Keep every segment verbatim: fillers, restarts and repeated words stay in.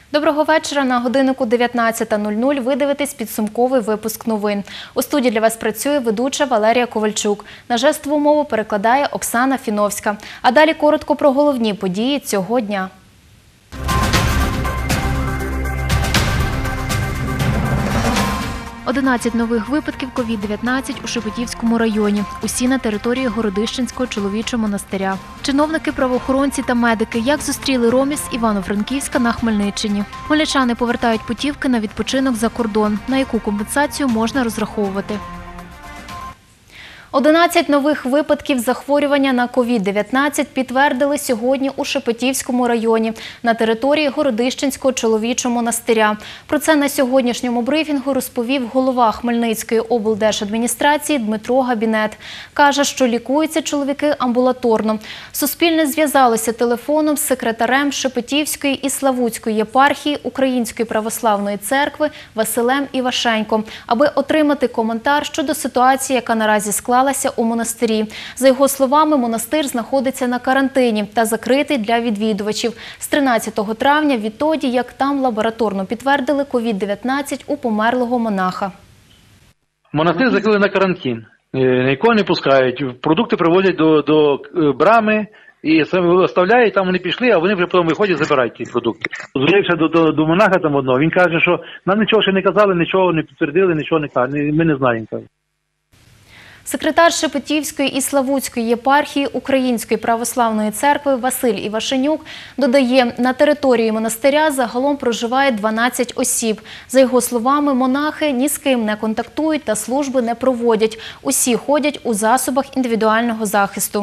Доброго вечора. На годиннику дев'ятнадцята нуль нуль ви дивитесь підсумковий випуск новин. У студії для вас працює ведуча Валерія Ковальчук. На жестову мову перекладає Оксана Фіновська. А далі коротко про головні події цього дня. одинадцять нових випадків ковід дев'ятнадцять у Шепетівському районі. Усі на території Городищенського чоловічого монастиря. Чиновники, правоохоронці та медики як зустріли ромів з Івано-Франківська на Хмельниччині. Хмельничани повертають путівки на відпочинок за кордон. На яку компенсацію можна розраховувати? одинадцять нових випадків захворювання на ковід дев'ятнадцять підтвердили сьогодні у Шепетівському районі на території Городищенського чоловічого монастиря. Про це на сьогоднішньому брифінгу розповів голова Хмельницької облдержадміністрації Дмитро Габінет. Каже, що лікуються чоловіки амбулаторно. Суспільне зв'язалося телефоном з секретарем Шепетівської і Славутської єпархії Української православної церкви Василем Івашеньком, аби отримати коментар щодо ситуації, яка наразі склалася у монастирі. За його словами, монастир знаходиться на карантині та закритий для відвідувачів з тринадцятого травня, відтоді, як там лабораторно підтвердили ковід дев'ятнадцять у померлого монаха. Монастир закрили на карантин, нікого не пускають, продукти привозять до, до брами і оставляють, там вони пішли, а вони вже потім виходять, забирають ті продукти. Звірився до, до, до монаха там одного, він каже, що нам нічого ще не казали, нічого не підтвердили, нічого не кажуть, ми не знаємо. Секретар Шепетівської і Славутської єпархії Української православної церкви Василь Івашенюк додає, на території монастиря загалом проживає дванадцять осіб. За його словами, монахи ні з ким не контактують та служби не проводять. Усі ходять у засобах індивідуального захисту.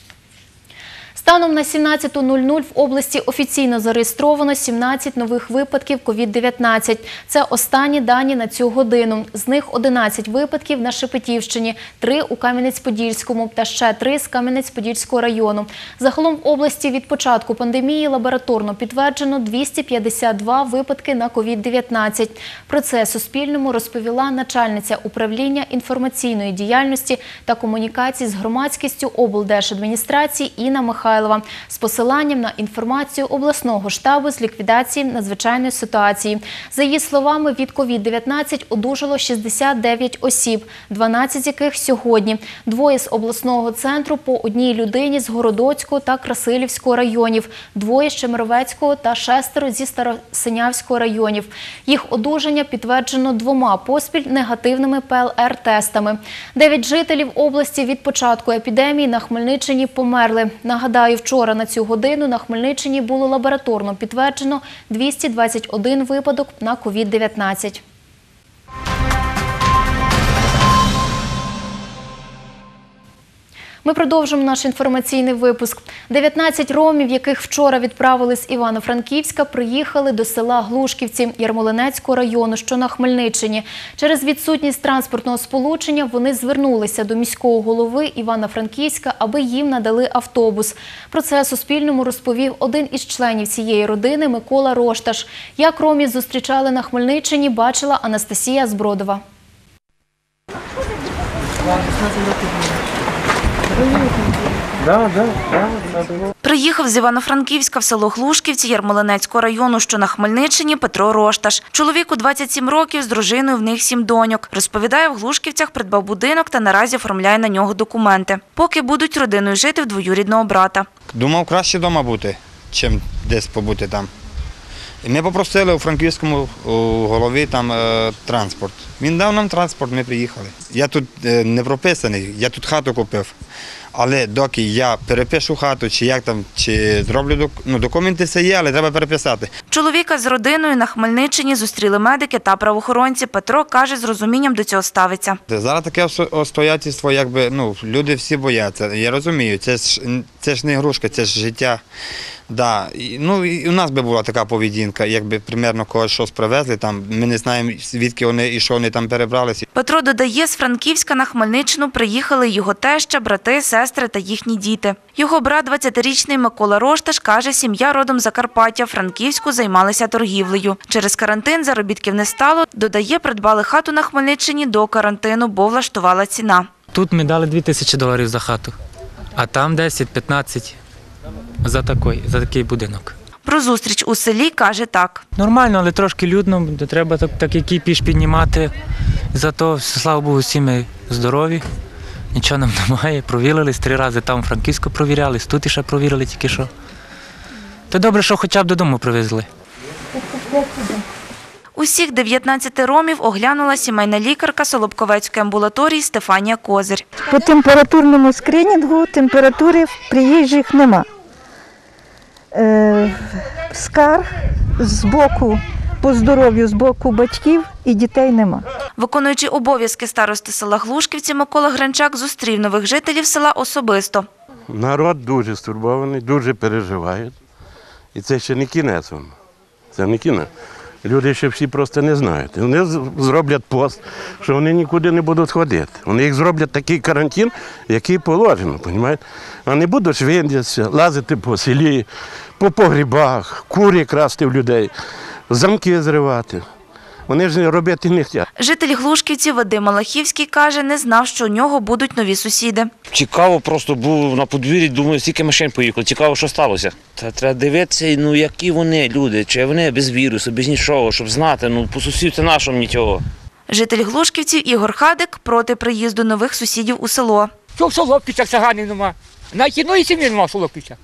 Станом на сімнадцяту нуль нуль в області офіційно зареєстровано сімнадцять нових випадків ковід дев'ятнадцять. Це останні дані на цю годину. З них одинадцять випадків на Шепетівщині, три у Кам'янець-Подільському та ще три з Кам'янець-Подільського району. Загалом в області від початку пандемії лабораторно підтверджено двісті п'ятдесят два випадки на ковід дев'ятнадцять. Про це Суспільному розповіла начальниця управління інформаційної діяльності та комунікації з громадськістю облдержадміністрації Інна Михайлова з посиланням на інформацію обласного штабу з ліквідації надзвичайної ситуації. За її словами, від ковід дев'ятнадцять одужало шістдесят дев'ять осіб, дванадцять з яких сьогодні. Двоє з обласного центру по одній людині з Городоцького та Красилівського районів, двоє з Чемеровецького та шестеро зі Старосинявського районів. Їх одужання підтверджено двома поспіль негативними пе ел ер-тестами. Дев'ять жителів області від початку епідемії на Хмельниччині померли. Нагадаю, вчора на цю годину на Хмельниччині було лабораторно підтверджено двісті двадцять один випадок на ковід дев'ятнадцять. Ми продовжимо наш інформаційний випуск. дев'ятнадцять ромів, яких вчора відправили з Івано-Франківська, приїхали до села Глушківці Ярмолинецького району, що на Хмельниччині. Через відсутність транспортного сполучення вони звернулися до міського голови Івано-Франківська, аби їм надали автобус. Про це Суспільному розповів один із членів цієї родини Микола Рошташ. Як ромів зустрічали на Хмельниччині, бачила Анастасія Збродова. Приїхав з Івано-Франківська в село Глушківці Ярмолинецького району, що на Хмельниччині, Петро Рошташ. Чоловіку двадцять сім років, з дружиною в них сім доньок. Розповідає, в Глушківцях придбав будинок та наразі оформляє на нього документи. Поки будуть родиною жити в двоюрідного брата. Думав, краще вдома бути, чим десь побути там. І ми попросили у Франківському у голові там е, транспорт. Він дав нам транспорт, ми приїхали. Я тут е, не прописаний, я тут хату купив. Але доки я перепишу хату, чи як там, чи зроблю ну, документи, все є, але треба переписати. Чоловіка з родиною на Хмельниччині зустріли медики та правоохоронці. Петро каже, з розумінням до цього ставиться. Зараз таке обстоятельство, якби, ну, люди всі бояться. Я розумію, це ж, це ж не ігрушка, це ж життя. Да. І, ну, і у нас би була така поведінка, якби примерно когось щось привезли, там, ми не знаємо, звідки вони і що вони там перебралися. Петро додає, з Франківська на Хмельниччину приїхали його теща, брати, сестри та їхні діти. Його брат, двадцятирічний Микола Рошташ, каже, сім'я родом з Закарпаття, Франківську займалися торгівлею. Через карантин заробітків не стало, додає, придбали хату на Хмельниччині до карантину, бо влаштувала ціна. Тут ми дали дві тисячі доларів за хату, а там десять-п'ятнадцять за такий, за такий будинок. Про зустріч у селі каже так. Нормально, але трошки людно, де треба так, так і кіпіш піднімати. Зато, слава Богу, всі ми здорові, нічого нам немає. Провірились три рази, там у Франківську провірялись, тут іще провірили тільки що. То добре, що хоча б додому привезли. Усіх дев'ятнадцяти ромів оглянула сімейна лікарка Солобковецької амбулаторії Стефанія Козир. По температурному скринінгу температури в приїжджих нема. Е, скарг з боку, по здоров'ю з боку батьків і дітей нема. Виконуючий обов'язки старости села Глушківці Микола Гринчак зустрів нових жителів села особисто. Народ дуже стурбований, дуже переживає. І це ще не кінець. Це не кінець. Люди ще всі просто не знають. Вони зроблять пост, що вони нікуди не будуть ходити. Вони їх зроблять такий карантин, який положено, розумієте? Вони будуть швендятися, лазити по селі, по погрібах, курі красти в людей, замки зривати. Вони ж робити не хочуть. Житель Глушківців Вадим Малахівський каже, не знав, що у нього будуть нові сусіди. Цікаво, просто був на подвір'ї, думаю, скільки машин поїхало, цікаво, що сталося. Та треба дивитися, ну які вони люди, чи вони без вірусу, без нічого, щоб знати, ну по сусідці нашому нічого. Житель Глушківців Ігор Хадик проти приїзду нових сусідів у село. Що в Солодківцях циганів нема? Навіть одної сім'ї нема в Солодківцях.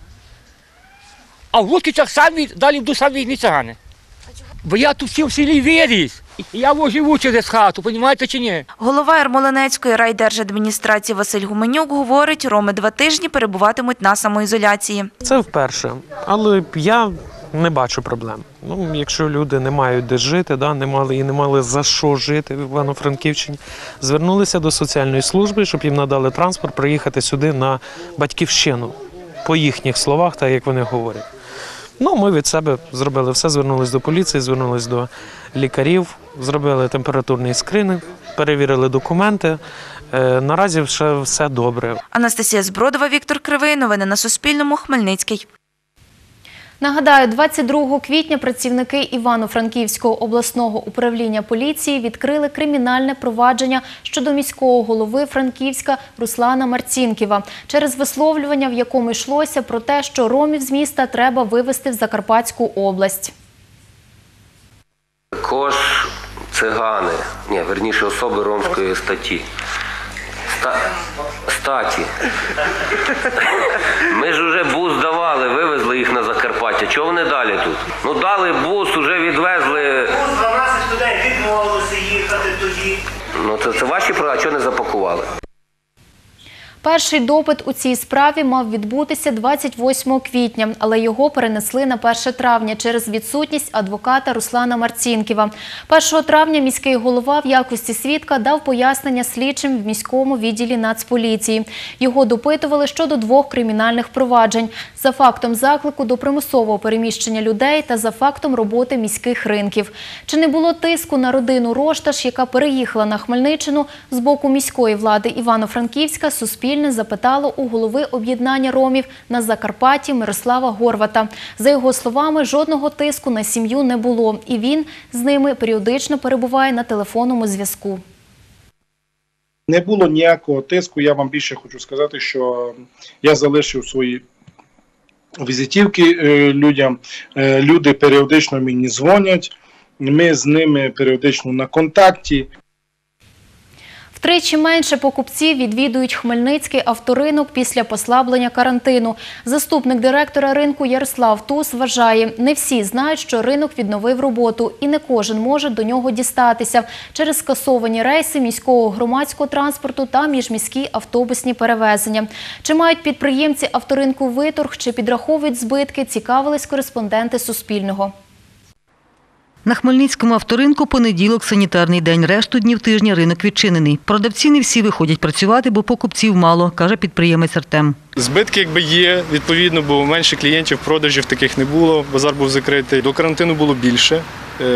А в Глушківцях самі, далі йдуть самі різні цигани. Бо я тут всі в селі виріс. Я живу через хату, розумієте чи ні? Голова Ярмолинецької райдержадміністрації Василь Гуменюк говорить, роми два тижні перебуватимуть на самоізоляції. Це вперше, але я не бачу проблем. Ну, якщо люди не мають де жити, да, не мали і не мали за що жити в Івано-Франківщині, звернулися до соціальної служби, щоб їм надали транспорт приїхати сюди на батьківщину, по їхніх словах, так як вони говорять. Ну, ми від себе зробили все, звернулись до поліції, звернулись до лікарів, зробили температурний скринінг, перевірили документи. Е, наразі все, все добре. Анастасія Збродова, Віктор Кривий. Новини на Суспільному. Хмельницький. Нагадаю, двадцять другого квітня працівники Івано-Франківського обласного управління поліції відкрили кримінальне провадження щодо міського голови Франківська Руслана Марцінківа через висловлювання, в якому йшлося про те, що ромів з міста треба вивезти в Закарпатську область. Також цигани, ні, верніше особи ромської статі. Ста... Статі. Ми ж вже бус давали, вивезли їх на Закарпаття. Чого вони далі тут? Ну дали бус, вже відвезли. Бус дванадцять людей відмовилося їхати тоді. Ну це, це ваші права, чого не запакували? Перший допит у цій справі мав відбутися двадцять восьмого квітня, але його перенесли на перше травня через відсутність адвоката Руслана Марцінківа. першого травня міський голова в якості свідка дав пояснення слідчим в міському відділі Нацполіції. Його допитували щодо двох кримінальних проваджень – за фактом заклику до примусового переміщення людей та за фактом роботи міських ринків. Чи не було тиску на родину Рошташ, яка переїхала на Хмельниччину з боку міської влади Івано-Франківська, Суспільне запитало у голови об'єднання ромів на Закарпатті Мирослава Горвата. За його словами, жодного тиску на сім'ю не було, і він з ними періодично перебуває на телефонному зв'язку. Не було ніякого тиску, я вам більше хочу сказати, що я залишив свої візитівки людям, люди періодично мені дзвонять, ми з ними періодично на контакті. Втричі менше покупців відвідують Хмельницький авторинок після послаблення карантину. Заступник директора ринку Ярослав Туз вважає, не всі знають, що ринок відновив роботу і не кожен може до нього дістатися через скасовані рейси міського громадського транспорту та міжміські автобусні перевезення. Чи мають підприємці авторинку виторг, чи підраховують збитки, цікавились кореспонденти Суспільного. На Хмельницькому авторинку понеділок – санітарний день. Решту днів тижня ринок відчинений. Продавці не всі виходять працювати, бо покупців мало, каже підприємець Артем. Збитки якби є, відповідно, бо менше клієнтів, продажів таких не було, базар був закритий. До карантину було більше.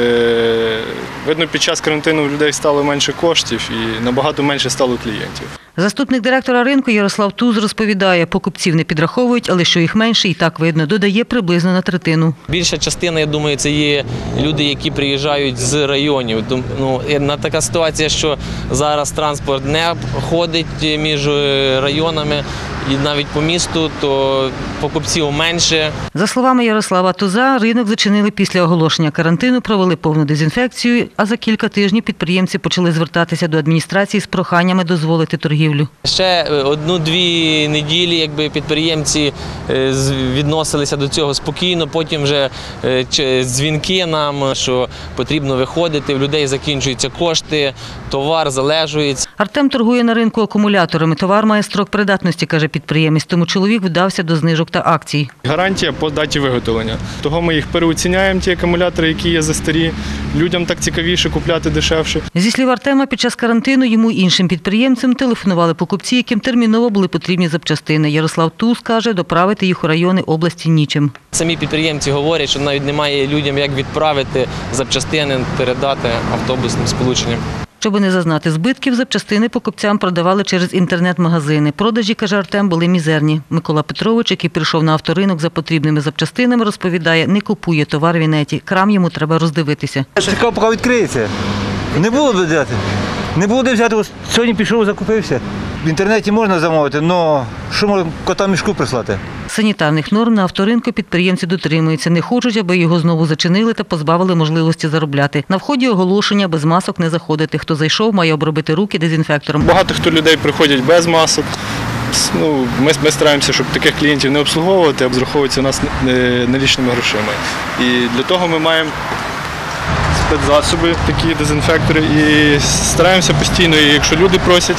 Видно, під час карантину у людей стало менше коштів і набагато менше стало клієнтів. Заступник директора ринку Ярослав Туз розповідає, покупців не підраховують, але що їх менше, і так видно, додає приблизно на третину. Більша частина, я думаю, це є люди, які приїжджають з районів. Ну, на така ситуація, що зараз транспорт не ходить між районами і навіть по місту, то покупців менше. За словами Ярослава Туза, ринок зачинили після оголошення карантину, провели повну дезінфекцію, а за кілька тижнів підприємці почали звертатися до адміністрації з проханнями дозволити торгівлю. Ще одну-дві неділі якби, підприємці відносилися до цього спокійно, потім вже дзвінки нам, що потрібно виходити, в людей закінчуються кошти, товар залежується. Артем торгує на ринку акумуляторами. Товар має строк придатності, каже підприємець, тому чоловік вдався до знижок та акцій. Гарантія по даті виготовлення. Того ми їх переоціняємо, ті акумулятори, які є застарі. Людям так цікавіше купляти дешевше. Зі слів Артема, під час карантину йому і іншим підприємцям телефонували покупці, яким терміново були потрібні запчастини. Ярослав Туз каже, доправити їх у райони області нічим. Самі підприємці говорять, що навіть немає людям, як відправити запчастини, передати автобусним сполученням. Щоб не зазнати збитків, запчастини покупцям продавали через інтернет-магазини. Продажі, каже Артем, були мізерні. Микола Петрович, який прийшов на авторинок за потрібними запчастинами, розповідає, не купує товар в інеті. Крам йому треба роздивитися. Чекав, поки відкриється. Не було де взяти. Не було де взяти. Сьогодні пішов, закупився. В інтернеті можна замовити, але що можна кота в мішку прислати? Санітарних норм на авторинку підприємці дотримуються. Не хочуть, аби його знову зачинили та позбавили можливості заробляти. На вході оголошення: без масок не заходити. Хто зайшов, має обробити руки дезінфектором. Багато хто людей приходять без масок. Ну, ми, ми стараємося, щоб таких клієнтів не обслуговувати, а обраховуються нас налічними грошима. І для того ми маємо спецзасоби, такі дезінфектори, і стараємося постійно, і якщо люди просять,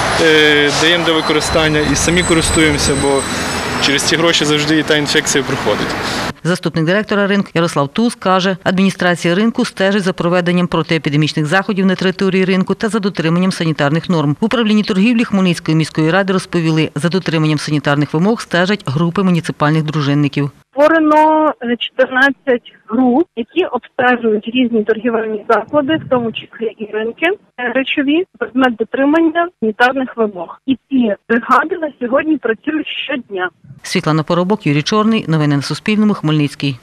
даємо до використання і самі користуємося, бо через ці гроші завжди і та інфекція проходить. Заступник директора ринку Ярослав Туз каже, адміністрація ринку стежить за проведенням протиепідемічних заходів на території ринку та за дотриманням санітарних норм. В управлінні торгівлі Хмельницької міської ради розповіли, за дотриманням санітарних вимог стежать групи муніципальних дружинників. Створено чотирнадцять груп, які обстежують різні торгівельні заклади, в тому числі і ринки речові, предмет дотримання санітарних вимог. І ці бригади на сьогодні працюють щодня. Світлана Поробок, Юрій Чорний. Новини на Суспільному. Хмельницький.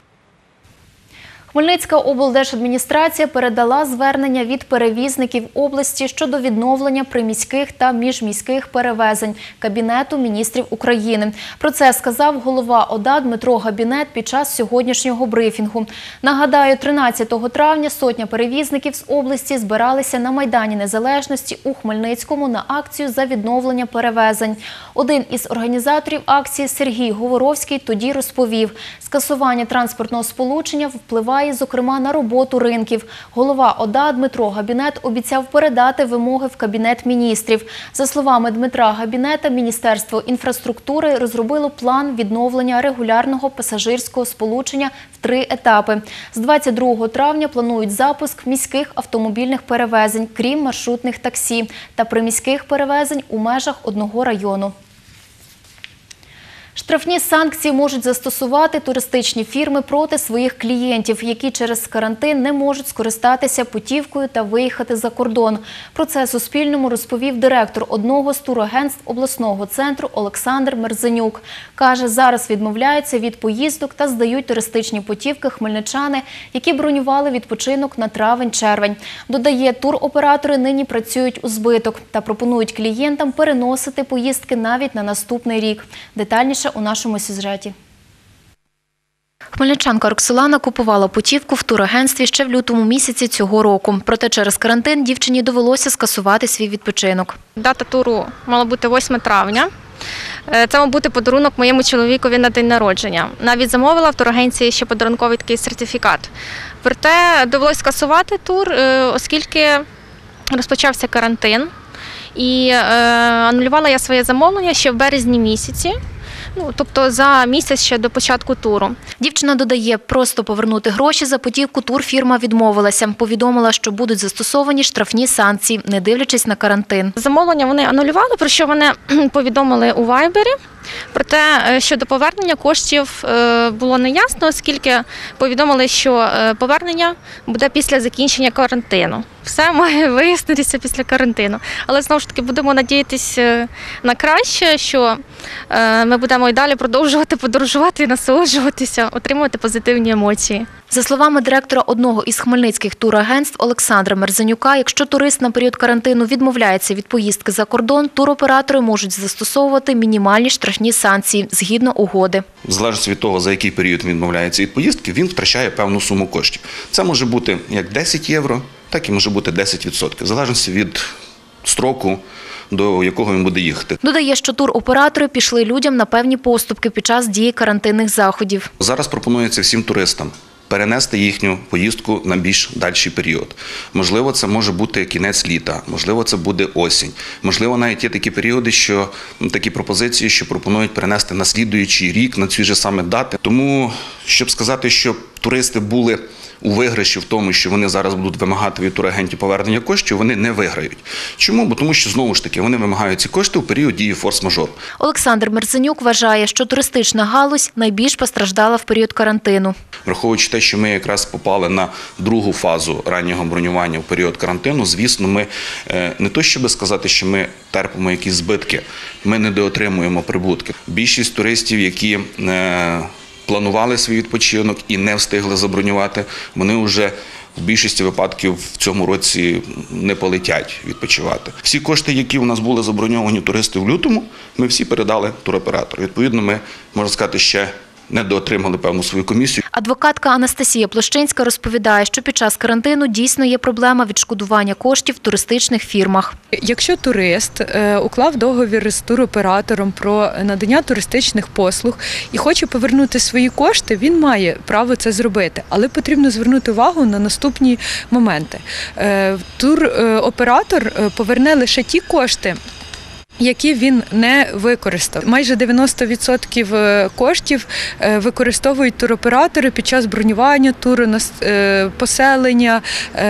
Хмельницька облдержадміністрація передала звернення від перевізників області щодо відновлення приміських та міжміських перевезень Кабінету міністрів України. Про це сказав голова ОДА Дмитро Габінет під час сьогоднішнього брифінгу. Нагадаю, тринадцятого травня сотня перевізників з області збиралися на Майдані Незалежності у Хмельницькому на акцію за відновлення перевезень. Один із організаторів акції Сергій Говоровський тоді розповів, скасування транспортного сполучення впливає зокрема на роботу ринків. Голова ОДА Дмитро Габінет обіцяв передати вимоги в Кабінет міністрів. За словами Дмитра Габінета, Міністерство інфраструктури розробило план відновлення регулярного пасажирського сполучення в три етапи. З двадцять другого травня планують запуск міських автомобільних перевезень, крім маршрутних таксі, та приміських перевезень у межах одного району. Штрафні санкції можуть застосувати туристичні фірми проти своїх клієнтів, які через карантин не можуть скористатися путівкою та виїхати за кордон. Про це Суспільному розповів директор одного з турагентств обласного центру Олександр Мерзенюк. Каже, зараз відмовляються від поїздок та здають туристичні путівки хмельничани, які бронювали відпочинок на травень-червень. Додає, туроператори нині працюють у збиток та пропонують клієнтам переносити поїздки навіть на наступний рік. Детальніше у нашому сюжеті. Хмельничанка Роксолана купувала путівку в турагентстві ще в лютому місяці цього року. Проте через карантин дівчині довелося скасувати свій відпочинок. Дата туру мала бути восьме травня. Це мав бути подарунок моєму чоловікові на день народження. Навіть замовила в турагенції ще подарунковий такий сертифікат. Проте довелося скасувати тур, оскільки розпочався карантин. І е, анулювала я своє замовлення ще в березні місяці. Ну, тобто за місяць ще до початку туру. Дівчина додає, просто повернути гроші за путівку турфірма відмовилася. Повідомила, що будуть застосовані штрафні санкції, не дивлячись на карантин. Замовлення вони анулювали, про що вони повідомили у Вайбері. Проте щодо повернення коштів було неясно, оскільки повідомили, що повернення буде після закінчення карантину. Все має вияснитися після карантину. Але знову ж таки будемо надіятися на краще, що ми будемо і далі продовжувати подорожувати і насолоджуватися, отримувати позитивні емоції. За словами директора одного із хмельницьких турагентств Олександра Мерзенюка, якщо турист на період карантину відмовляється від поїздки за кордон, туроператори можуть застосовувати мінімальні штрафні санкції згідно угоди. В залежності від того, за який період він відмовляється від поїздки, він втрачає певну суму коштів. Це може бути як десять євро, так і може бути десять відсотків, в залежності від строку, до якого він буде їхати. Додає, що туроператори пішли людям на певні поступки під час дії карантинних заходів. Зараз пропонується всім туристам перенести їхню поїздку на більш дальший період. Можливо, це може бути кінець літа, можливо, це буде осінь. Можливо, навіть є такі періоди, що такі пропозиції, що пропонують перенести на слідуючий рік, на ці ж саме дати. Тому, щоб сказати, що туристи були у виграші в тому, що вони зараз будуть вимагати від турагентів повернення коштів, вони не виграють. Чому? Бо тому що, знову ж таки, вони вимагають ці кошти у період дії форс-мажор. Олександр Мерзенюк вважає, що туристична галузь найбільш постраждала в період карантину. Враховуючи те, що ми якраз попали на другу фазу раннього бронювання в період карантину, звісно, ми не то, щоб сказати, що ми терпимо якісь збитки, ми недоотримуємо прибутки. Більшість туристів, які планували свій відпочинок і не встигли забронювати, вони вже в більшості випадків в цьому році не полетять відпочивати. Всі кошти, які у нас були заброньовані туристи в лютому, ми всі передали туроператору. Відповідно, ми, можна сказати, ще недоотримали певну свою комісію. Адвокатка Анастасія Площинська розповідає, що під час карантину дійсно є проблема відшкодування коштів в туристичних фірмах. Якщо турист е, уклав договір з туроператором про надання туристичних послуг і хоче повернути свої кошти, він має право це зробити. Але потрібно звернути увагу на наступні моменти. Е, туроператор е, поверне лише ті кошти, які він не використав. Майже дев'яносто відсотків коштів використовують туроператори під час бронювання туру, на поселення,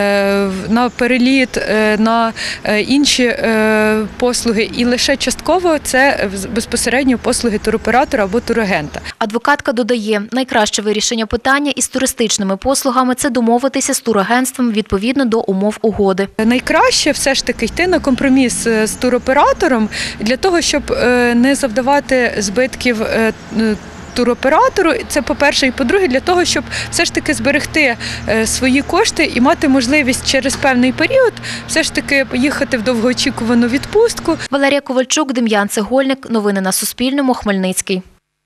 на переліт, на інші послуги. І лише частково це безпосередньо послуги туроператора або турагента. Адвокатка додає, найкраще вирішення питання із туристичними послугами – це домовитися з турагентством відповідно до умов угоди. Найкраще все ж таки йти на компроміс з туроператором, для того, щоб не завдавати збитків туроператору, це по-перше, і по-друге, для того, щоб все ж таки зберегти свої кошти і мати можливість через певний період все ж таки поїхати в довгоочікувану відпустку. Валерія Ковальчук, Дем'ян Цегольник. Новини на Суспільному. Хмельницький.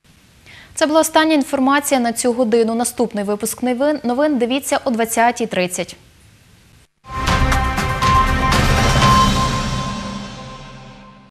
Це була остання інформація на цю годину. Наступний випуск новин дивіться о двадцятій тридцять.